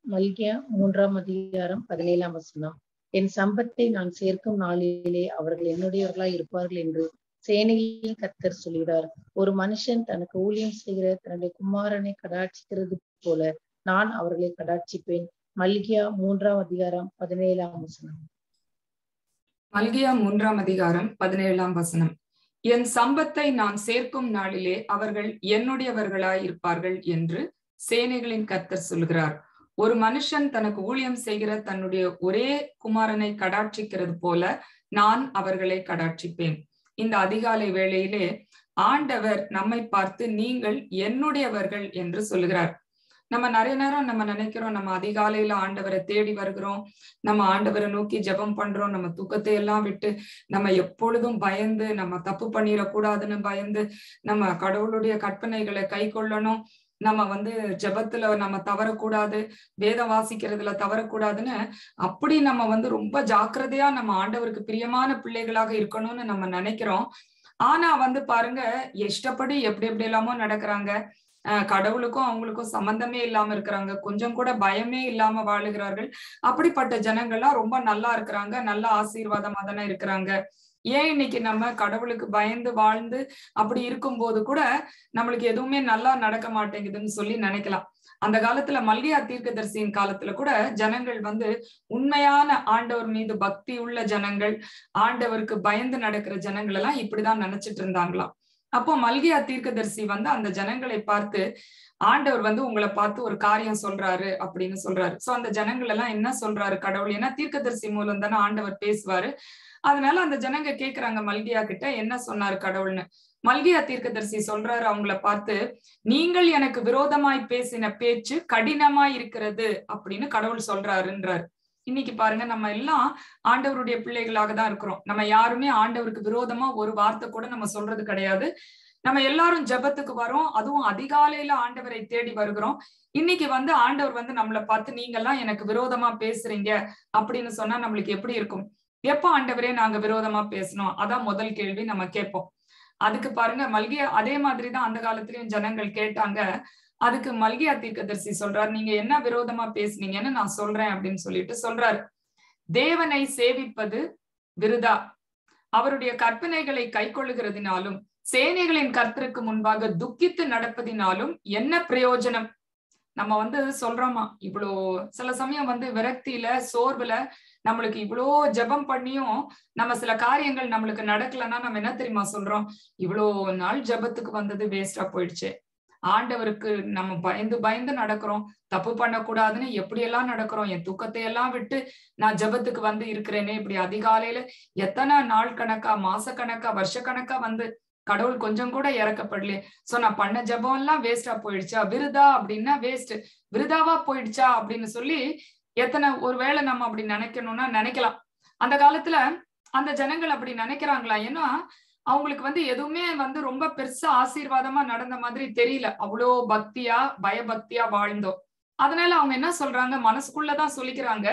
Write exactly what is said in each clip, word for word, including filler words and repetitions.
மல்கியா மூன்றாம் அதிகாரம் பதினேழாம் வசனம். என் சம்பத்தை நான் சேர்க்கும் நாளிலே அவர்கள் என்னுடையவர்களாய் இருப்பார்கள் என்று சேனைகளின் கர்த்தர் சொல்கிறார். ஒரு மனுஷன் தனக்கு ஊழியம் செய்கிற தன்னுடைய குமாரனை கடாட்சிக்கிறது போல நான் அவர்களை கடாட்சிப்பேன். மல்கியா மூன்றாம் அதிகாரம் பதினேழாம் வசனம். மல்கியா மூன்றாம் அதிகாரம் பதினேழாம் வசனம். என் சம்பத்தை நான் சேர்க்கும் நாளிலே அவர்கள் என்னுடையவர்களாய் இருப்பார்கள் என்று சேனைகளின் கர்த்தர் சொல்கிறார். ஒரு மனுஷன் தனக்கு ஊழியம் செய்கிற தன்னுடைய ஒரே குமாரனை கடாட்சிக்கிறது போல நான் அவர்களை கடாட்சிப்பேன். இந்த அதிகாலை வேளையிலே ஆண்டவர் நம்மை பார்த்து நீங்கள் என்னுடையவர்கள் என்று சொல்லுகிறார். நம்ம நிறைய நேரம் நம்ம நினைக்கிறோம், நம்ம அதிகாலையில ஆண்டவரை தேடி வருகிறோம், நம்ம ஆண்டவரை நோக்கி ஜெபம் பண்றோம், நம்ம தூக்கத்தை எல்லாம் விட்டு நம்ம எப்பொழுதும் பயந்து நம்ம தப்பு பண்ணிடக்கூடாதுன்னு பயந்து நம்ம கடவுளுடைய கற்பனைகளை கை கொள்ளணும், நம்ம வந்து ஜெபத்துல நம்ம தவறக்கூடாது, வேதம் வாசிக்கிறதுல தவறக்கூடாதுன்னு அப்படி நம்ம வந்து ரொம்ப ஜாக்கிரதையா நம்ம ஆண்டவருக்கு பிரியமான பிள்ளைகளாக இருக்கணும்னு நம்ம நினைக்கிறோம். ஆனா வந்து பாருங்க, இஷ்டப்படி எப்படி எப்படி எல்லாமோ நடக்கிறாங்க. அஹ் கடவுளுக்கும் அவங்களுக்கும் சம்பந்தமே இல்லாம இருக்கிறாங்க, கொஞ்சம் கூட பயமே இல்லாம வாழுகிறார்கள். அப்படிப்பட்ட ஜனங்கள்லாம் ரொம்ப நல்லா இருக்கிறாங்க, நல்ல ஆசீர்வாதமா தானே இருக்கிறாங்க. ஏன் இன்னைக்கு நம்ம கடவுளுக்கு பயந்து வாழ்ந்து அப்படி இருக்கும்போது கூட நம்மளுக்கு எதுவுமே நல்லா நடக்க மாட்டேங்குதுன்னு சொல்லி நினைக்கலாம். அந்த காலத்துல மல்கியா தீர்க்கதரிசியின் காலத்துல கூட ஜனங்கள் வந்து உண்மையான ஆண்டவர் மீது பக்தி உள்ள ஜனங்கள், ஆண்டவருக்கு பயந்து நடக்கிற ஜனங்கள் எல்லாம் இப்படிதான் நினைச்சிட்டு இருந்தாங்களாம். அப்போ மல்கியா தீர்க்கதரிசி வந்து அந்த ஜனங்களை பார்த்து ஆண்டவர் வந்து உங்களை பார்த்து ஒரு காரியம் சொல்றாரு அப்படின்னு சொல்றாரு. சோ அந்த ஜனங்கள் எல்லாம் என்ன சொல்றாரு கடவுள், ஏன்னா தீர்க்கதரிசி மூலம் தானே ஆண்டவர் பேசுவாரு. அதனால அந்த ஜனங்க கேக்குறாங்க மல்கியா கிட்ட என்ன சொன்னாரு கடவுள்னு. மல்கியா தீர்க்கதரிசி சொல்றாரு அவங்கள பார்த்து, நீங்கள் எனக்கு விரோதமாய் பேசின பேச்சு கடினமாய் இருக்கிறது அப்படின்னு கடவுள் சொல்றாருன்றாரு. இன்னைக்கு பாருங்க, நம்ம எல்லாம் ஆண்டவருடைய பிள்ளைகளாக தான் இருக்கிறோம். நம்ம யாருமே ஆண்டவருக்கு விரோதமா ஒரு வார்த்தை கூட நம்ம சொல்றது கிடையாது. நம்ம எல்லாரும் ஜெபத்துக்கு வரோம், அதுவும் அதிகாலையில ஆண்டவரை தேடி வருகிறோம். இன்னைக்கு வந்து ஆண்டவர் வந்து நம்மளை பார்த்து நீங்க எல்லாம் எனக்கு விரோதமா பேசுறீங்க அப்படின்னு சொன்னா நம்மளுக்கு எப்படி இருக்கும்? எப்ப ஆண்டவரே நாங்க விரோதமா பேசணும்? அதான் முதல் கேள்வி நம்ம கேட்போம். அதுக்கு பாருங்க மல்கியா அதே மாதிரிதான் அந்த காலத்திலயும் ஜனங்கள் கேட்டாங்க. அதுக்கு மல்கியா தீர்க்கதரிசி சொல்றாரு, நீங்க என்ன விரோதமா பேசுனீங்கன்னு நான் சொல்றேன் அப்படின்னு சொல்லிட்டு சொல்றாரு. தேவனை சேவிப்பது விருதா, அவருடைய கற்பனைகளை கை கொள்ளுகிறதினாலும் சேனைகளின் கர்த்தருக்கு முன்பாக துக்கித்து நடப்பதினாலும் என்ன பிரயோஜனம்? நம்ம வந்து சொல்றோமா, இவ்வளோ சில சமயம் வந்து விரக்தியில சோர்வுல நம்மளுக்கு இவ்வளோ ஜெபம் பண்ணியும் நம்ம சில காரியங்கள் நம்மளுக்கு நடக்கலன்னா நம்ம என்ன தெரியுமா சொல்றோம், இவ்வளோ நாள் ஜெபத்துக்கு வந்தது வேஸ்டா போயிடுச்சு. ஆண்டவருக்கு நம்ம பயந்து பயந்து நடக்கிறோம், தப்பு பண்ணக்கூடாதுன்னு எப்படியெல்லாம் நடக்கிறோம், என் தூக்கத்தை எல்லாம் விட்டு நான் ஜெபத்துக்கு வந்து இருக்கிறேனே, இப்படி அதிகாலையில எத்தனை நாள் கணக்கா மாச கணக்கா வருஷ கணக்கா வந்து கடவுள் கொஞ்சம் கூட இறக்கப்படலையே. சோ நான் பண்ண ஜெபம் எல்லாம் வேஸ்டா போயிடுச்சா, விருதா அப்படின்னா வேஸ்ட், விருதாவா போயிடுச்சா அப்படின்னு சொல்லி எத்தனை ஒருவேளை நம்ம அப்படி நினைக்கணும்னா நினைக்கலாம். அந்த காலத்துல அந்த ஜனங்கள் அப்படி நினைக்கிறாங்களா? ஏன்னா அவங்களுக்கு வந்து எதுவுமே வந்து ரொம்ப பெருசா ஆசீர்வாதமா நடந்த மாதிரி தெரியல, அவ்வளோ பக்தியா பயபக்தியா வாழ்ந்தோம். அதனால அவங்க என்ன சொல்றாங்க, மனசுக்குள்ளதான் சொல்லிக்கிறாங்க,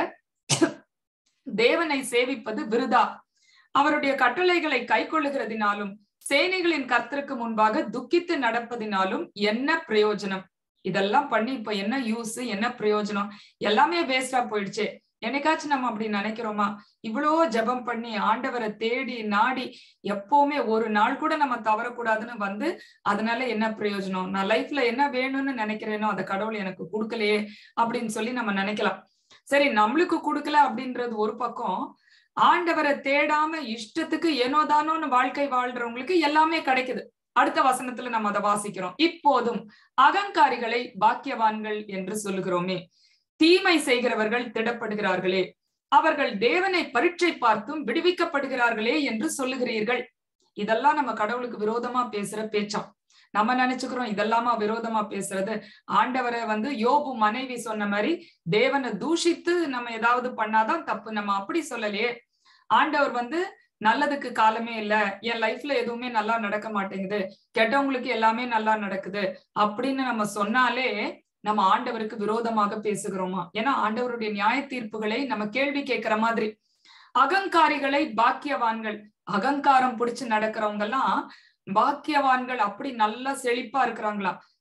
தேவனை சேவிப்பது விருதா, அவருடைய கட்டளைகளை கை கொள்ளுகிறதினாலும் சேனைகளின் கர்த்தருக்கு முன்பாக துக்கித்து நடப்பதினாலும் என்ன பிரயோஜனம்? இதெல்லாம் பண்ணி இப்ப என்ன யூஸ், என்ன பிரயோஜனம்? எல்லாமே வேஸ்டா போயிடுச்சு. என்னைக்காச்சும் நம்ம அப்படி நினைக்கிறோமா? இவ்வளோ ஜெபம் பண்ணி ஆண்டவரை தேடி நாடி எப்பவுமே ஒரு நாள் கூட நம்ம தவறக்கூடாதுன்னு வந்து அதனால என்ன பிரயோஜனம்? நான் லைஃப்ல என்ன வேணும்னு நினைக்கிறேனோ அதை கடவுள் எனக்கு கொடுக்கலையே அப்படின்னு சொல்லி நம்ம நினைக்கலாம். சரி, நம்மளுக்கு கொடுக்கல அப்படின்றது ஒரு பக்கம், ஆண்டவரை தேடாம இஷ்டத்துக்கு ஏனோதானோன்னு வாழ்க்கை வாழ்றவங்களுக்கு எல்லாமே கிடைக்குது. அடுத்த வசனத்துல நம்ம அதை வாசிக்கிறோம். இப்போதும் அகங்காரிகளை பாக்கியவான்கள் என்று சொல்லுகிறோமே, தீமை செய்கிறவர்கள் திடப்படுகிறார்களே, அவர்கள் தேவனை பரீட்சை பார்த்தும் விடுவிக்கப்படுகிறார்களே என்று சொல்லுகிறீர்கள். இதெல்லாம் நம்ம கடவுளுக்கு விரோதமா பேசுற பேச்சாம். நம்ம நினைச்சுக்கிறோம் இதெல்லாமா விரோதமா பேசுறது. ஆண்டவரை வந்து யோபு மனைவி சொன்ன மாதிரி தேவனை தூஷித்து நம்ம ஏதாவது பண்ணாதான் தப்பு. நம்ம அப்படி சொல்லலையே. ஆண்டவர் வந்து நல்லதுக்கு காலமே இல்ல, என் லைஃப்ல எதுவுமே நல்லா நடக்க மாட்டேங்குது, கெட்டவங்களுக்கு எல்லாமே நல்லா நடக்குது அப்படின்னு நம்ம சொன்னாலே நம்ம ஆண்டவருக்கு விரோதமாக பேசுகிறோமா? ஏன்னா ஆண்டவருடைய நியாய தீர்ப்புகளை நம்ம கேள்வி கேட்கிற மாதிரி. அகங்காரிகளை பாக்கியவான்கள், அகங்காரம் பிடிச்சு நடக்கிறவங்க எல்லாம் பாக்கியவான்கள், அப்படி நல்லா செழிப்பா இருக்கிறாங்களா?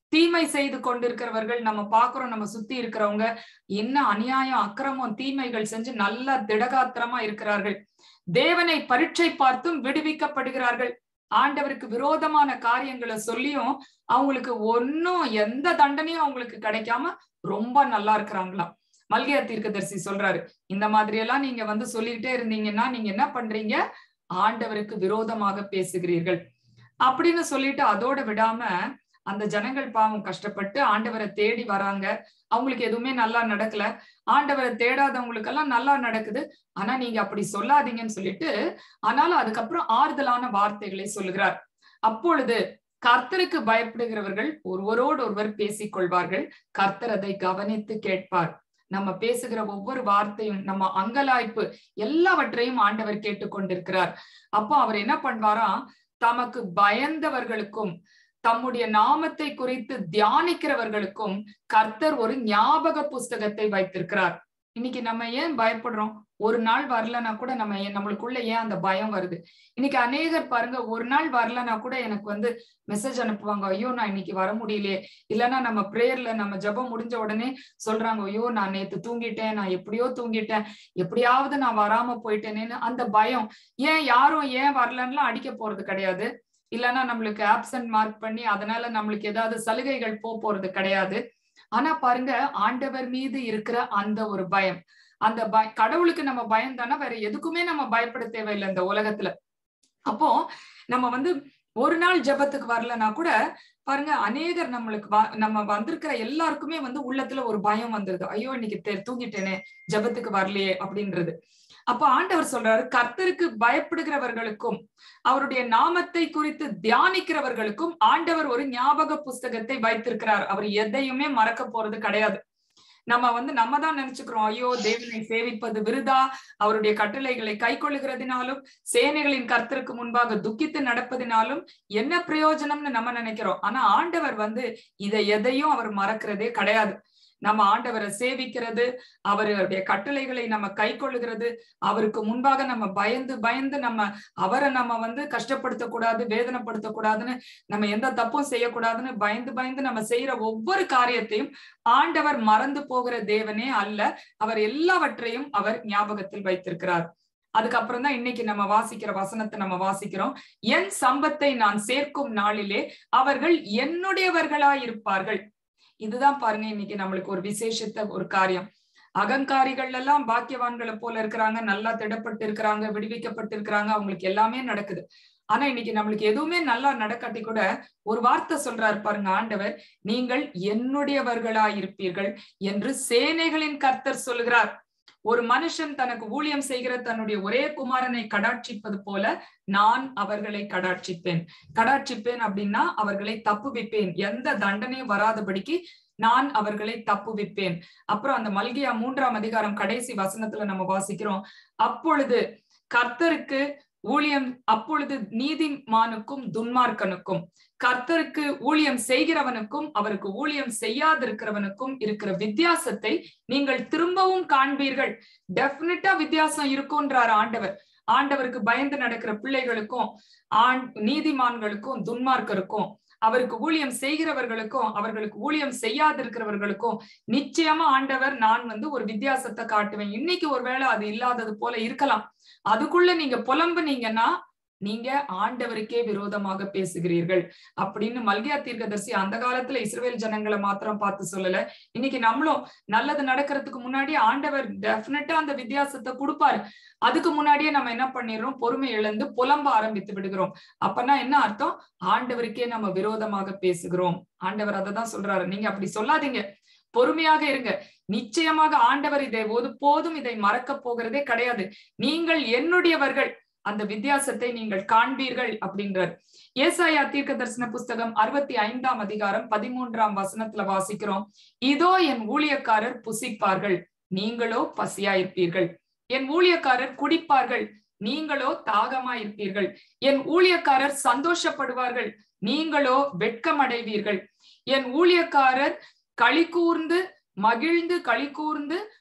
தீமை செய்து கொண்டிருக்கிறவர்கள் நம்ம பாக்குறோம், நம்ம சுத்தி இருக்கிறவங்க என்ன அநியாயம், அக்கிரமம், தீமைகள் செஞ்சு நல்லா திடகாத்திரமா இருக்கிறார்கள். தேவனை பரீட்சை பார்த்தும் விடுவிக்கப்படுகிறார்கள். ஆண்டவருக்கு விரோதமான காரியங்களை சொல்லியும் அவங்களுக்கு ஒன்னும் எந்த தண்டனையும் அவங்களுக்கு கிடைக்காம ரொம்ப நல்லா இருக்கிறாங்களாம். மல்கியா தீர்க்கதரிசி சொல்றாரு, இந்த மாதிரி எல்லாம் நீங்க வந்து சொல்லிக்கிட்டே இருந்தீங்கன்னா நீங்க என்ன பண்றீங்க, ஆண்டவருக்கு விரோதமாக பேசுகிறீர்கள் அப்படின்னு சொல்லிட்டு அதோட விடாம அந்த ஜனங்கள் பாவம் கஷ்டப்பட்டு ஆண்டவரை தேடி வராங்க. அவங்களுக்கு எதுவுமே நல்லா நடக்கல. ஆண்டவரை தேடாதவங்களுக்கு எல்லாம் நல்லா நடக்குது. ஆனா நீங்க அப்படி சொல்லாதீங்கன்னு சொல்லிட்டு ஆனாலும் அதுக்கப்புறம் ஆறுதலான வார்த்தைகளை சொல்லுகிறார். அப்பொழுது கர்த்தருக்கு பயப்படுகிறவர்கள் ஒருவரோடு ஒருவர் பேசிக் கொள்வார்கள், கர்த்தர் அதை கவனித்து கேட்பார். நம்ம பேசுகிற ஒவ்வொரு வார்த்தையும், நம்ம அங்கலாய்ப்பு எல்லாவற்றையும் ஆண்டவர் கேட்டுக்கொண்டிருக்கிறார். அப்போ அவர் என்ன பண்ணுவாராம், தமக்கு பயந்தவர்களுக்கும் தம்முடைய நாமத்தை குறித்து தியானிக்கிறவர்களுக்கும் கர்த்தர் ஒரு ஞாபக புஸ்தகத்தை வைத்திருக்கிறார். இன்னைக்கு நம்ம ஏன் பயப்படுறோம்? ஒரு நாள் வரலன்னா கூட நம்ம ஏன் நம்மளுக்குள்ள ஏன் அந்த பயம் வருது? இன்னைக்கு அநேகர் பாருங்க, ஒரு நாள் வரலன்னா கூட எனக்கு வந்து மெசேஜ் அனுப்புவாங்க, ஐயோ நான் இன்னைக்கு வர முடியலையே. இல்லைன்னா நம்ம பிரேயர்ல நம்ம ஜெபம் முடிஞ்ச உடனே சொல்றாங்க, ஐயோ நான் நேத்து தூங்கிட்டேன், நான் எப்படியோ தூங்கிட்டேன், எப்படியாவது நான் வராம போயிட்டேனேன்னு அந்த பயம். ஏன் யாரும் ஏன் வரலன்னா அடிக்க போறது கிடையாது. இல்லைன்னா நம்மளுக்கு ஆப்சன்ட் மார்க் பண்ணி அதனால நம்மளுக்கு ஏதாவது சலுகைகள் போ போறது கிடையாது. ஆனா பாருங்க, ஆண்டவர் மீது இருக்கிற அந்த ஒரு பயம், அந்த பய கடவுளுக்கு நம்ம பயம் தானே, வேற எதுக்குமே நம்ம பயப்பட தேவையில்லை இந்த உலகத்துல. அப்போ நம்ம வந்து ஒரு நாள் ஜெபத்துக்கு வரலன்னா கூட பாருங்க, அநேகர் நம்மளுக்கு நம்ம வந்திருக்கிற எல்லாருக்குமே வந்து உள்ளத்துல ஒரு பயம் வந்துருது, ஐயோ இன்னைக்கு தூங்கிட்டேனே, ஜெபத்துக்கு வரலையே அப்படின்றது. அப்ப ஆண்டவர் சொல்றாரு, கர்த்தருக்கு பயப்படுகிறவர்களுக்கும் அவருடைய நாமத்தை குறித்து தியானிக்கிறவர்களுக்கும் ஆண்டவர் ஒரு ஞாபக புஸ்தகத்தை வைத்திருக்கிறார். அவர் எதையுமே மறக்க போறது கிடையாது. நம்ம வந்து நம்ம தான் நினைச்சுக்கிறோம், ஐயோ தேவனை சேவிப்பது விருதா, அவருடைய கட்டளைகளை கை கொள்ளுகிறதுனாலும் சேனைகளின் கர்த்தருக்கு முன்பாக துக்கித்து நடப்பதினாலும் என்ன பிரயோஜனம்னு நம்ம நினைக்கிறோம். ஆனா ஆண்டவர் வந்து இதை எதையும் அவர் மறக்கிறதே கிடையாது. நம்ம ஆண்டவரை சேவிக்கிறது, அவருடைய கட்டளைகளை நம்ம கை கொள்ளுகிறது, அவருக்கு முன்பாக நம்ம பயந்து பயந்து நம்ம அவரை நம்ம வந்து கஷ்டப்படுத்தக்கூடாது, வேதனைப்படுத்தக்கூடாதுன்னு, நம்ம எந்த தப்பும் செய்யக்கூடாதுன்னு பயந்து பயந்து நம்ம செய்யற ஒவ்வொரு காரியத்தையும் ஆண்டவர் மறந்து போகிற தேவனே அல்ல. அவர் எல்லாவற்றையும் அவர் ஞாபகத்தில் வைத்திருக்கிறார். அதுக்கப்புறம் தான் இன்னைக்கு நம்ம வாசிக்கிற வசனத்தை நம்ம வாசிக்கிறோம். என் சம்பத்தை நான் சேர்க்கும் நாளிலே அவர்கள் என்னுடையவர்களாயிருப்பார்கள். இதுதான் பாருங்க இன்னைக்கு நம்மளுக்கு ஒரு விசேஷத்த ஒரு காரியம். அகங்காரிகள் எல்லாம் பாக்கியவான்களை போல இருக்கிறாங்க, நல்லா திடப்பட்டு இருக்கிறாங்க, விடுவிக்கப்பட்டு இருக்கிறாங்க, அவங்களுக்கு எல்லாமே நடக்குது. ஆனா இன்னைக்கு நம்மளுக்கு எதுவுமே நல்லா நடக்காட்டி கூட ஒரு வார்த்தை சொல்றாரு பாருங்க ஆண்டவர், நீங்கள் என்னுடையவர்களாயிருப்பீர்கள் என்று சேனைகளின் கர்த்தர் சொல்கிறார். ஒரு மனுஷன் தனக்கு ஊழியம் செய்கிற தன்னுடைய ஒரே குமாரனை கடாட்சிப்பது போல நான் அவர்களை கடாட்சிப்பேன். கடாட்சிப்பேன் அப்படின்னா அவர்களை தப்புவிப்பேன், எந்த தண்டனையும் வராதபடிக்கு நான் அவர்களை தப்புவிப்பேன். அப்புறம் அந்த மல்கியா மூன்றாம் அதிகாரம் கடைசி வசனத்துல நம்ம வாசிக்கிறோம், அப்பொழுது கர்த்தருக்கு ஊழியம் அப்பொழுது நீதிமானுக்கும் துன்மார்க்கனுக்கும், கர்த்தருக்கு ஊழியம் செய்கிறவனுக்கும் அவருக்கு ஊழியம் செய்யாதிருக்கிறவனுக்கும் இருக்கிற வித்தியாசத்தை நீங்கள் திரும்பவும் காண்பீர்கள். டெஃபினட்டா வித்தியாசம் இருக்கும்ன்றார் ஆண்டவர். ஆண்டவருக்கு பயந்து நடக்கிற பிள்ளைகளுக்கும் ஆண் நீதிமான்களுக்கும் துன்மார்க்கருக்கும், அவருக்கு ஊழியம் செய்கிறவர்களுக்கும் அவர்களுக்கு ஊழியம் செய்யாதிருக்கிறவர்களுக்கும் நிச்சயமா ஆண்டவர் நான் வந்து ஒரு வித்தியாசத்தை காட்டுவேன். இன்னைக்கு ஒருவேளை அது இல்லாதது போல இருக்கலாம். அதுக்குள்ள நீங்க புலம்புனீங்கன்னா நீங்க ஆண்டவருக்கே விரோதமாக பேசுகிறீர்கள் அப்படின்னு மல்கியா தீர்க்கதரிசி அந்த காலத்துல இஸ்ரவேல் ஜனங்களை மாத்திரம் பார்த்து சொல்லல. இன்னைக்கு நம்மளும் நல்லது நடக்கிறதுக்கு முன்னாடி ஆண்டவர் டெஃபினட்டா அந்த வித்தியாசத்தை கொடுப்பாரு. அதுக்கு முன்னாடியே நம்ம என்ன பண்ணிடுறோம், பொறுமை இழந்து புலம்ப ஆரம்பித்து விடுகிறோம். அப்பனா என்ன அர்த்தம், ஆண்டவருக்கே நம்ம விரோதமாக பேசுகிறோம். ஆண்டவர் அதை தான் சொல்றாரு, நீங்க அப்படி சொல்லாதீங்க, பொறுமையாக இருங்க. நிச்சயமாக ஆண்டவர் இதை ஒருபோதும் இதை மறக்க போகிறதே கிடையாது. நீங்கள் என்னுடையவர்கள், அந்த வித்தியாசத்தை நீங்கள் காண்பீர்கள் அப்படின்றார். ஏசாயா தீர்க்க தரிசன புஸ்தகம் அறுபத்தி ஐந்தாம் அதிகாரம் பதிமூன்றாம் வசனத்துல வாசிக்கிறோம், இதோ என் ஊழியக்காரர் புசிப்பார்கள், நீங்களோ பசியாயிருப்பீர்கள். என் ஊழியக்காரர் குடிப்பார்கள், நீங்களோ தாகமாயிருப்பீர்கள். என் ஊழியக்காரர் சந்தோஷப்படுவார்கள், நீங்களோ வெட்கமடைவீர்கள். என் ஊழியக்காரர் களி கூர்ந்து மகிழ்ந்து களி கூர்ந்து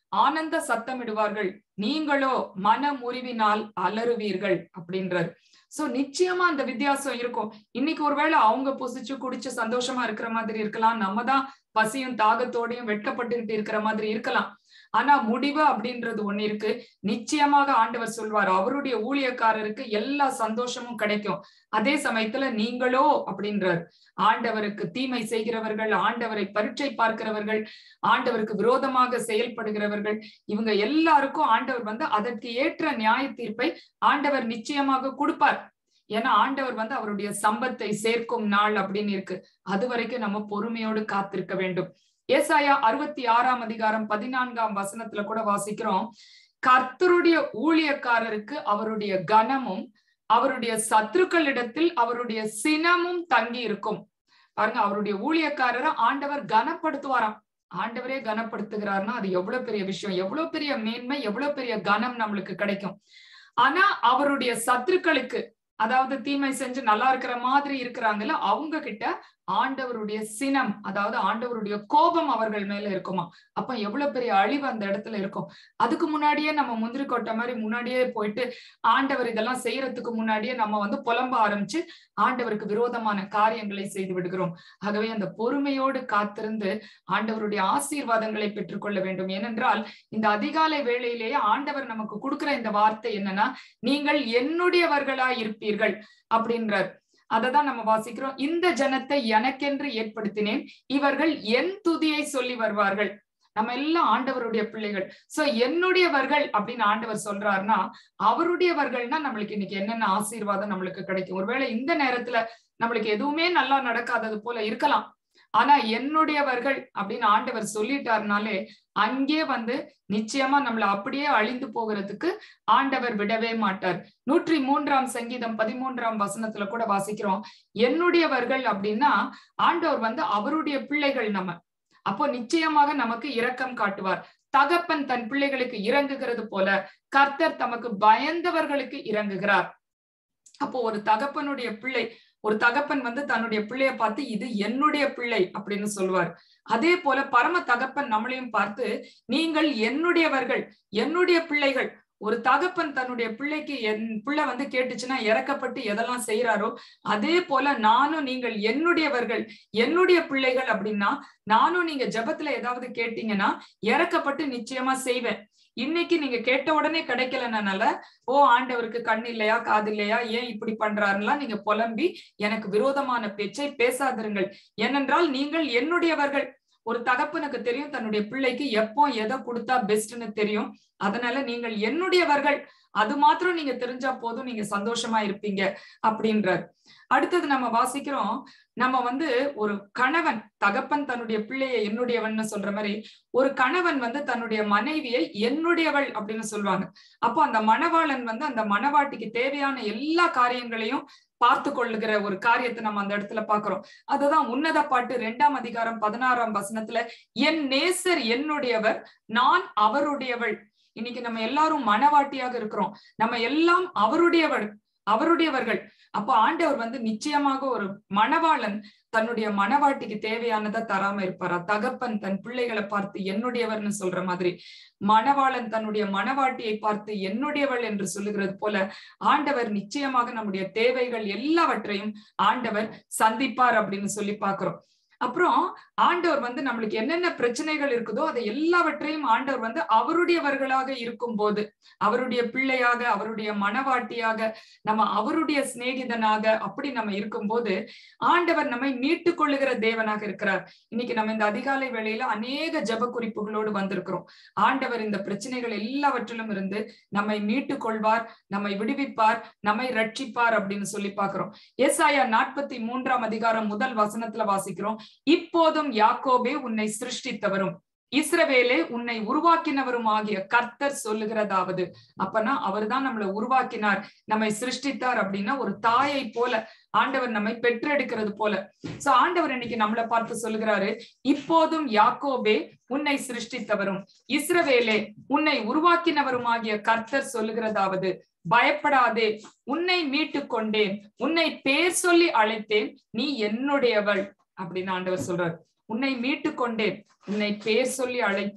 ஆனந்த சத்தமிடுவார்கள், நீங்களோ மன முறிவினால் அலறுவீர்கள் அப்படின்றார். சோ நிச்சயமா அந்த வித்தியாசம் இருக்கும். இன்னைக்கு ஒருவேளை அவங்க புசிச்சு குடிச்சு சந்தோஷமா இருக்கிற மாதிரி இருக்கலாம், நம்ம தான் பசியும் தாகத்தோடையும் வெட்கப்பட்டுக்கிட்டு இருக்கிற மாதிரி இருக்கலாம். ஆனா முடிவு அப்படின்றது ஒண்ணு இருக்கு. நிச்சயமாக ஆண்டவர் சொல்வார், அவருடைய ஊழியக்காரருக்கு எல்லா சந்தோஷமும் கிடைக்கும். அதே சமயத்துல நீங்களோ அப்படின்றார், ஆண்டவருக்கு தீமை செய்கிறவர்கள், ஆண்டவரை பரீட்சை பார்க்கிறவர்கள், ஆண்டவருக்கு விரோதமாக செயல்படுகிறவர்கள், இவங்க எல்லாருக்கும் ஆண்டவர் வந்து அதற்கு ஏற்ற நியாய தீர்ப்பை ஆண்டவர் நிச்சயமாக கொடுப்பார். ஏன்னா ஆண்டவர் வந்து அவருடைய சம்பத்தை சேர்க்கும் நாள் அப்படின்னு இருக்கு. அது வரைக்கும் நம்ம பொறுமையோடு காத்திருக்க வேண்டும். ஏசாயா அறுபத்தி ஆறாம் அதிகாரம் பதினான்காம் வசனத்துல கூட வாசிக்கிறோம், கர்த்தருடைய ஊழியக்காரருக்கு அவருடைய கனமும் அவருடைய சத்துருக்களிடத்தில் அவருடைய சினமும் தங்கி இருக்கும். பாருங்க, அவருடைய ஊழியக்காரரை ஆண்டவர் கனப்படுத்துவாராம். ஆண்டவரே கனப்படுத்துகிறார்னா அது எவ்வளவு பெரிய விஷயம், எவ்வளவு பெரிய மேன்மை, எவ்வளவு பெரிய கனம் நம்மளுக்கு கிடைக்கும். ஆனா அவருடைய சத்துருக்களுக்கு, அதாவது தீமை செஞ்சு நல்லா இருக்கிற மாதிரி இருக்கிறாங்கல்ல, அவங்க கிட்ட ஆண்டவருடைய சினம், அதாவது ஆண்டவருடைய கோபம் அவர்கள் மேல இருக்குமா. அப்ப எவ்வளவு பெரிய அழிவு அந்த இடத்துல இருக்கும். அதுக்கு முன்னாடியே நம்ம முந்திரி கொட்டை மாதிரி முன்னாடியே போயிட்டு ஆண்டவர் இதெல்லாம் செய்யறதுக்கு முன்னாடியே நம்ம வந்து புலம்ப ஆரம்பிச்சு ஆண்டவருக்கு விரோதமான காரியங்களை செய்து விடுகிறோம். ஆகவே அந்த பொறுமையோடு காத்திருந்து ஆண்டவருடைய ஆசீர்வாதங்களை பெற்றுக்கொள்ள வேண்டும். ஏனென்றால் இந்த அதிகாலை வேளையிலேயே ஆண்டவர் நமக்கு கொடுக்கிற இந்த வார்த்தை என்னன்னா, நீங்கள் என்னுடையவர்களாய் இருப்பீர்கள் அப்படின்றார். அததான் நம்ம வாசிக்கிறோம். இந்த ஜனத்தை எனக்கென்று ஏற்படுத்தினேன், இவர்கள் என் துதியை சொல்லி வருவார்கள். நம்ம எல்லாம் ஆண்டவருடைய பிள்ளைகள். சோ என்னுடையவர்கள் அப்படின்னு ஆண்டவர் சொல்றாருன்னா, அவருடையவர்கள்னா நம்மளுக்கு இன்னைக்கு என்னென்ன ஆசீர்வாதம் நம்மளுக்கு கிடைக்கும். ஒருவேளை இந்த நேரத்துல நம்மளுக்கு எதுவுமே நல்லா நடக்காதது போல இருக்கலாம், ஆனா என்னுடையவர்கள் அப்படின்னு ஆண்டவர் சொல்லிட்டாருனாலே அங்கே வந்து நிச்சயமா நம்மள அப்படியே அழிந்து போகிறதுக்கு ஆண்டவர் விடவே மாட்டார். நூற்றி மூன்றாம் சங்கீதம் பதிமூன்றாம் வசனத்துல கூட வாசிக்கிறோம், என்னுடையவர்கள் அப்படின்னா ஆண்டவர் வந்து அவருடைய பிள்ளைகள் நம்ம. அப்போ நிச்சயமாக நமக்கு இரக்கம் காட்டுவார். தகப்பன் தன் பிள்ளைகளுக்கு இறங்குகிறது போல கர்த்தர் தமக்கு பயந்தவர்களுக்கு இறங்குகிறார். அப்போ ஒரு தகப்பனுடைய பிள்ளை, ஒரு தகப்பன் வந்து தன்னுடைய பிள்ளைய பார்த்து இது என்னுடைய பிள்ளை அப்படின்னு சொல்லுவார். அதே போல பரம தகப்பன் நம்மளையும் பார்த்து நீங்கள் என்னுடையவர்கள், என்னுடைய பிள்ளைகள். ஒரு தகப்பன் தன்னுடைய பிள்ளைக்கு என் பிள்ளை வந்து கேட்டுச்சுன்னா இறக்கப்பட்டு எதெல்லாம் செய்யறாரோ அதே போல நானும் நீங்கள் என்னுடையவர்கள், என்னுடைய பிள்ளைகள் அப்படின்னா நானும் நீங்க ஜெபத்துல ஏதாவது கேட்டீங்கன்னா இறக்கப்பட்டு நிச்சயமா செய்வேன். இன்னைக்கு நீங்க கேட்ட உடனே கிடைக்கலனால ஓ ஆண்டவருக்கு கண் இல்லையா காது இல்லையா ஏன் இப்படி பண்றாருலாம் நீங்க புலம்பி எனக்கு விரோதமான பேச்சை பேசாதிருங்கள். ஏனென்றால் நீங்கள் என்னுடையவர்கள். ஒரு தகப்பனுக்கு தெரியும் தன்னுடைய பிள்ளைக்கு எப்போ எதை கொடுத்தா பெஸ்ட்னு தெரியும். அதனால நீங்கள் என்னுடையவர்கள், அது மாத்திரம் நீங்க தெரிஞ்சா போதும், நீங்க சந்தோஷமா இருப்பீங்க அப்படின்றார். அடுத்தது நம்ம வாசிக்கிறோம், நம்ம வந்து ஒரு கணவன், தகப்பன் தன்னுடைய பிள்ளையை என்னுடையவன் சொல்ற மாதிரி ஒரு கணவன் வந்து தன்னுடைய மனைவியை என்னுடையவள் அப்படின்னு சொல்லுவாங்க. அப்போ அந்த மணவாளன் வந்து அந்த மணவாட்டிக்கு தேவையான எல்லா காரியங்களையும் பார்த்து கொள்ளுகிற ஒரு காரியத்தை நம்ம அந்த இடத்துல பாக்குறோம். அதுதான் உன்னத பாட்டு இரண்டாம் அதிகாரம் பதினாறாம் வசனத்துல, என் நேசர் என்னுடையவர், நான் அவருடையவள். இன்னைக்கு நம்ம எல்லாரும் மணவாட்டியாக இருக்கிறோம், நம்ம எல்லாம் அவருடையவள், அவருடையவர்கள். அப்போ ஆண்டவர் வந்து நிச்சயமாக ஒரு மணவாளன் தன்னுடைய மணவாட்டிக்கு தேவையானதை தராம இருப்பாரா? தகப்பன் தன் பிள்ளைகளை பார்த்து என்னுடையவர்னு சொல்ற மாதிரி மணவாளன் தன்னுடைய மணவாட்டியை பார்த்து என்னுடையவள் என்று சொல்லுகிறது போல ஆண்டவர் நிச்சயமாக நம்முடைய தேவைகள் எல்லாவற்றையும் ஆண்டவர் சந்திப்பார் அப்படின்னு சொல்லி பாக்குறோம். அப்புறம் ஆண்டவர் வந்து நம்மளுக்கு என்னென்ன பிரச்சனைகள் இருக்குதோ அதை எல்லாவற்றையும் ஆண்டவர் வந்து அவருடையவர்களாக இருக்கும் போது, அவருடைய பிள்ளையாக, அவருடைய மணவாட்டியாக, நம்ம அவருடைய சிநேகிதனாக அப்படி நம்ம இருக்கும்போது ஆண்டவர் நம்மை மீட்டு கொள்ளுகிற தேவனாக இருக்கிறார். இன்னைக்கு நம்ம இந்த அதிகாலை வேளையில அநேக ஜெப குறிப்புகளோடு வந்திருக்கிறோம். ஆண்டவர் இந்த பிரச்சனைகள் எல்லாவற்றிலும் இருந்து நம்மை மீட்டு கொள்வார், நம்மை விடுவிப்பார், நம்மை ரட்சிப்பார் அப்படின்னு சொல்லி பாக்குறோம். ஏசாயா நாற்பத்தி மூன்றாம் அதிகாரம் முதல் வசனத்துல வாசிக்கிறோம், இப்போதும் யாக்கோபே உன்னை சிருஷ்டித்தவரும் இஸ்ரவேலே உன்னை உருவாக்கினவரும் ஆகிய கர்த்தர் சொல்லுகிறதாவது. அப்பனா அவர் தான் நம்மளை உருவாக்கினார், நம்மை சிருஷ்டித்தார். அப்படின்னா ஒரு தாயை போல ஆண்டவர் நம்மை பெற்றெடுக்கிறது போல. சோ ஆண்டவர் இன்னைக்கு நம்மளை பார்த்து சொல்லுகிறாரு, இப்போதும் யாக்கோபே உன்னை சிருஷ்டித்தவரும் இஸ்ரவேலே உன்னை உருவாக்கினவரும் ஆகிய கர்த்தர் சொல்லுகிறதாவது, பயப்படாதே, உன்னை மீட்டு கொண்டேன், உன்னை பேர் சொல்லி அழைத்தேன், நீ என்னுடையவள் அப்படின்னு ஆண்டவர் சொல்றார். உன்னை மீட்டு கொண்டேன், உன்னை பேர் சொல்லி அழைத்தேன்,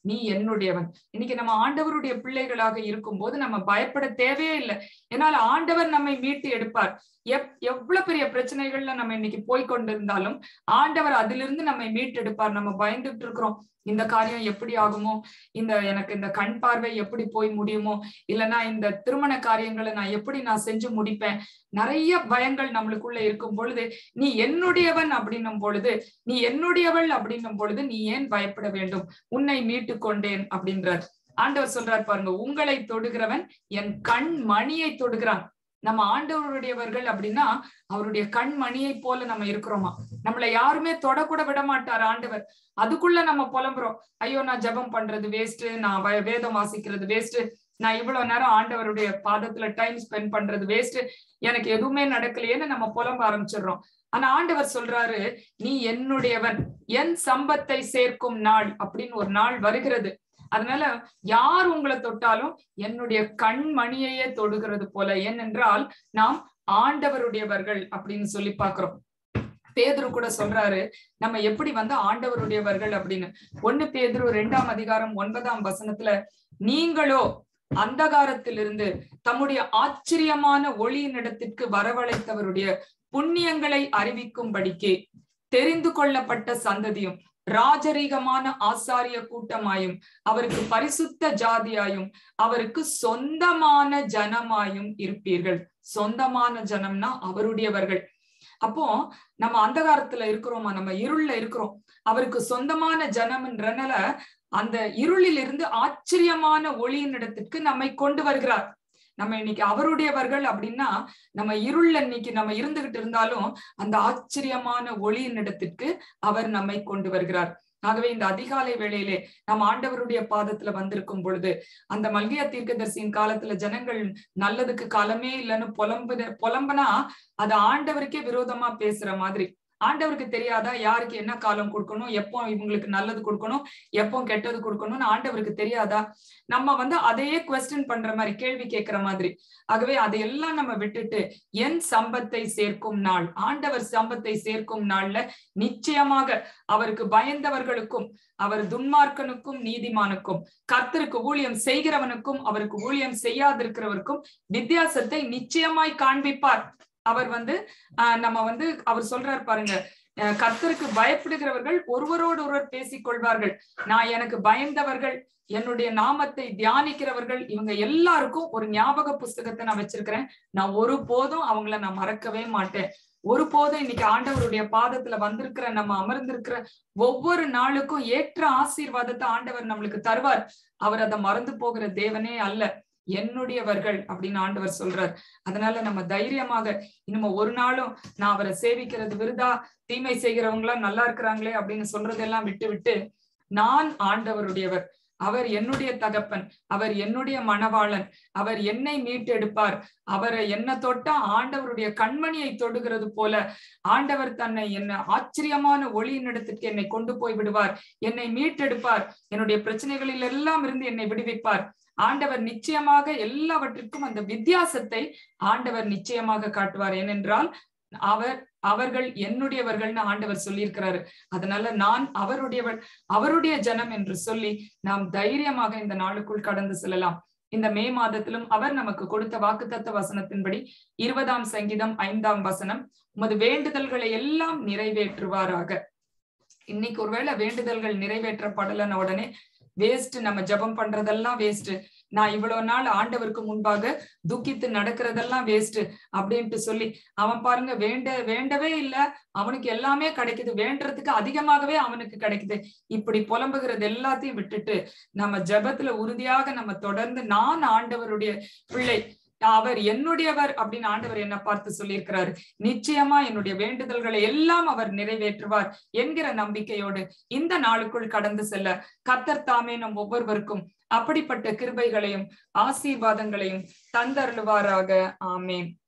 நீ என்னுடையவன். இன்னைக்கு நம்ம ஆண்டவருடைய பிள்ளைகளாக இருக்கும் போது நம்ம பயப்பட தேவையே இல்லை. ஏன்னால் ஆண்டவர் நம்மை மீட்டு எடுப்பார். எப் எவ்வளவு பெரிய பிரச்சனைகள்ல நம்ம இன்னைக்கு போய்கொண்டிருந்தாலும் ஆண்டவர் அதிலிருந்து நம்மை மீட்டு எடுப்பார். நம்ம பயந்துட்டு இருக்கிறோம், இந்த காரியம் எப்படி ஆகுமோ, இந்த எனக்கு இந்த கண் பார்வை எப்படி போய் முடியுமோ, இல்லைன்னா இந்த திருமண காரியங்களை நான் எப்படி நான் செஞ்சு முடிப்பேன், நிறைய பயங்கள் நம்மளுக்குள்ள இருக்கும் பொழுது நீ என்னுடையவன் அப்படின்னும் பொழுது, நீ என்னுடையவள் அப்படின்னும் பொழுது நீ ஏன் பயப்பட வேண்டும், உன்னை மீட்டு கொண்டேன் அப்படின்றார். ஆண்டவர் சொல்றார் பாருங்க, உங்களை தொடுகிறவன் என் கண் மணியை தொடுகிறான். நம்ம ஆண்டவருடையவர்கள் அப்படின்னா அவருடைய கண்மணியை போல நம்ம இருக்கிறோமா? நம்மளை யாருமே தொடக்கூட விட மாட்டார் ஆண்டவர். அதுக்குள்ள நம்ம புலம்புறோம், ஐயோ நான் ஜெபம் பண்றது வேஸ்ட், நான் வேதம் வாசிக்கிறது வேஸ்ட், நான் இவ்வளவு நேரம் ஆண்டவருடைய பாதத்துல டைம் ஸ்பெண்ட் பண்றது வேஸ்ட், எனக்கு எதுவுமே நடக்கலையேன்னு நம்ம புலம்ப ஆரம்பிச்சிடுறோம். ஆனா ஆண்டவர் சொல்றாரு, நீ என்னுடையவன், என் சம்பத்தை சேர்க்கும் நாள் அப்படின்னு ஒரு நாள் வருகிறது. அதனால யார் உங்களை தொட்டாலும் என்னுடைய கண்மணியையே தொடுகிறது போல. ஏனென்றால் நாம் ஆண்டவருடையவர்கள் அப்படின்னு சொல்லி பாக்குறோம். பேதுரு கூட சொல்றாரு நம்ம எப்படி வந்து ஆண்டவருடையவர்கள் அப்படின்னு. ஒண்ணு பேதுரு இரண்டாம் அதிகாரம் ஒன்பதாம் வசனத்துல, நீங்களோ அந்தகாரத்திலிருந்து தம்முடைய ஆச்சரியமான ஒளியினிடத்திற்கு வரவழைத்தவருடைய புண்ணியங்களை அறிவிக்கும்படிக்கு தெரிந்து கொள்ளப்பட்ட சந்ததியும் ராஜரீகமான ஆசாரிய கூட்டமாயும் அவருக்கு பரிசுத்த ஜாதியாயும் அவருக்கு சொந்தமான ஜனமாயும் இருப்பீர்கள். சொந்தமான ஜனம்னா அவருடையவர்கள். அப்போ நம்ம அந்தகாரத்துல இருக்கிறோமா, நம்ம இருள்ல இருக்கிறோம், அவருக்கு சொந்தமான ஜனம்ன்றனால அந்த இருளில் இருந்து ஆச்சரியமான ஒளியின் இடத்திற்கு நம்மை கொண்டு வருகிறார். நம்ம இன்னைக்கு அவருடையவர்கள் அப்படின்னா நம்ம இருள்ல இன்னைக்கு நம்ம இருந்துகிட்டு இருந்தாலும் அந்த ஆச்சரியமான ஒளியின் இடத்திற்கு அவர் நம்மை கொண்டு வருகிறார். ஆகவே இந்த அதிகாலை வேளையிலே நாம் ஆண்டவருடைய பாதத்துல வந்திருக்கும் பொழுது, அந்த மல்கியா தீர்க்கதரிசியின் காலத்துல ஜனங்கள் நல்லதுக்கு காலமே இல்லைன்னு புலம்பு புலம்பனா அது ஆண்டவருக்கே விரோதமா பேசுற மாதிரி. ஆண்டவருக்கு தெரியாதா யாருக்கு என்ன காலம் கொடுக்கணும், எப்போ இவங்களுக்கு நல்லது கொடுக்கணும், எப்போ கெட்டது கொடுக்கணும்னு ஆண்டவருக்கு தெரியாதா? நம்ம வந்து அதையே குவெஸ்டின் பண்ற மாதிரி, கேள்வி கேட்கிற மாதிரி. ஆகவே அதையெல்லாம் நம்ம விட்டுட்டு என் சம்பத்தை சேர்க்கும் நாள், ஆண்டவர் சம்பத்தை சேர்க்கும் நாள்ல நிச்சயமாக அவருக்கு பயந்தவர்களுக்கும் அவர் துன்மார்க்கனுக்கும் நீதிமானுக்கும் கர்த்தருக்கு ஊழியம் செய்கிறவனுக்கும் அவருக்கு ஊழியம் செய்யாதிருக்கிறவருக்கும் வித்தியாசத்தை நிச்சயமாய் காண்பிப்பார். அவர் வந்து ஆஹ் நம்ம வந்து அவர் சொல்றார் பாருங்க, கர்த்தருக்கு பயப்படுகிறவர்கள் ஒருவரோடு ஒருவர் பேசிக் கொள்வார்கள். நான் எனக்கு பயந்தவர்கள், என்னுடைய நாமத்தை தியானிக்கிறவர்கள், இவங்க எல்லாருக்கும் ஒரு ஞாபக புஸ்தகத்தை நான் வச்சிருக்கிறேன். நான் ஒரு போதும் அவங்கள நான் மறக்கவே மாட்டேன். ஒரு போதும் இன்னைக்கு ஆண்டவருடைய பாதத்துல வந்திருக்கிற நம்ம அமர்ந்திருக்கிற ஒவ்வொரு நாளுக்கும் ஏற்ற ஆசீர்வாதத்தை ஆண்டவர் நம்மளுக்கு தருவார். அவர் அதை மறந்து போகிற தேவனே அல்ல. என்னுடையவர்கள் அப்படின்னு ஆண்டவர் சொல்றார். அதனால நம்ம தைரியமாக இன்னும் ஒரு நாளும் நான் அவரை சேவிக்கிறது விருதா, தீமை செய்கிறவங்களா நல்லா இருக்கிறாங்களே அப்படின்னு சொல்றதெல்லாம் விட்டு விட்டு நான் ஆண்டவருடையவர், அவர் என்னுடைய தகப்பன், அவர் என்னுடைய மணவாளன், அவர் என்னை மீட்டெடுப்பார், அவரை என்ன தொட்டா ஆண்டவருடைய கண்மணியை தொடுகிறது போல ஆண்டவர் தன்னை என்ன ஆச்சரியமான ஒளியினிடத்திற்கு என்னை கொண்டு போய் விடுவார், என்னை மீட்டெடுப்பார், என்னுடைய பிரச்சனைகளில் எல்லாம் இருந்து என்னை விடுவிப்பார். ஆண்டவர் நிச்சயமாக எல்லாவற்றிற்கும் அந்த வித்தியாசத்தை ஆண்டவர் நிச்சயமாக காட்டுவார். ஏனென்றால் அவர் அவர்கள் என்னுடையவர்கள்னு ஆண்டவர் சொல்லியிருக்கிறாரு. அதனால நான் அவருடையவள், அவருடைய ஜனம் என்று சொல்லி நாம் தைரியமாக இந்த நாளுக்குள் கடந்து செல்லலாம். இந்த மே மாதத்திலும் அவர் நமக்கு கொடுத்த வாக்குத்தத்த வசனத்தின்படி இருபதாம் சங்கீதம் ஐந்தாம் வசனம், உமது வேண்டுதல்களை எல்லாம் நிறைவேற்றுவாராக. இன்னைக்கு ஒருவேளை வேண்டுதல்கள் நிறைவேற்றப்படலன உடனே வேஸ்ட், நம்ம ஜபம் பண்றதெல்லாம் வேஸ்ட், நான் இவ்வளவு நாள் ஆண்டவருக்கு முன்பாக துக்கித்து நடக்கிறதெல்லாம் வேஸ்ட் அப்படின்ட்டு சொல்லி அவன் பாருங்க வேண்ட வேண்டவே இல்லை, அவனுக்கு எல்லாமே கிடைக்குது, வேண்டறதுக்கு அதிகமாகவே அவனுக்கு கிடைக்குது, இப்படி புலம்புகிறது எல்லாத்தையும் விட்டுட்டு நம்ம ஜபத்துல உறுதியாக நம்ம தொடர்ந்து நான் ஆண்டவருடைய பிள்ளை, அவர் என்னுடையவர் அப்படின்னு ஆண்டவர் என்ன பார்த்து சொல்லியிருக்கிறாரு. நிச்சயமா என்னுடைய வேண்டுதல்களை எல்லாம் அவர் நிறைவேற்றுவார் என்கிற நம்பிக்கையோடு இந்த நாளுக்குள் கடந்து செல்ல கர்த்தர் தாமே நம் ஒவ்வொருவருக்கும் அப்படிப்பட்ட கிருபைகளையும் ஆசீர்வாதங்களையும் தந்தருளுவாராக. ஆமேன்.